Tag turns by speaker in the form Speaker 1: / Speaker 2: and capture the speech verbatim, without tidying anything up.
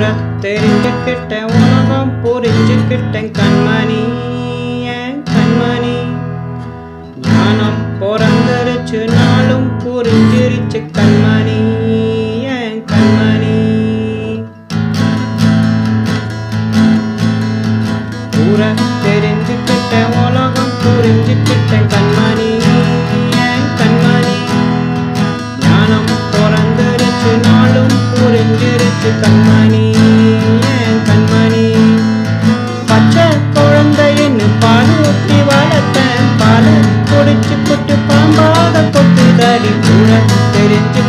Speaker 1: ஊரை தெரிஞ்சுக்கிட்டேன் உலகம் புரிஞ்சுக்கிட்டேன் கண்மணி ஏன் கண்மணி ஞானம் பிறந்துருச்சு நாளும் புரிஞ்சிருச்சு கண்மணி ஏன் கண்மணி ஊரை தெரிஞ்சுக்கிட்டேன் உலகம் புரிஞ்சுக்கிட்டேன் கண்மணி ஏன் கண்மணி ஞானம் பிறந்துருச்சு நாளும் புரிஞ்சிருச்சு கண்மணி ஏன் கண்மணி பச்சை குழந்தைன்னு பால் ஊற்றி வளர்த்தேன் பால் குடிச்சு புட்டு பாம்பாக கொட்டுதடி ஊரை தெரிஞ்சு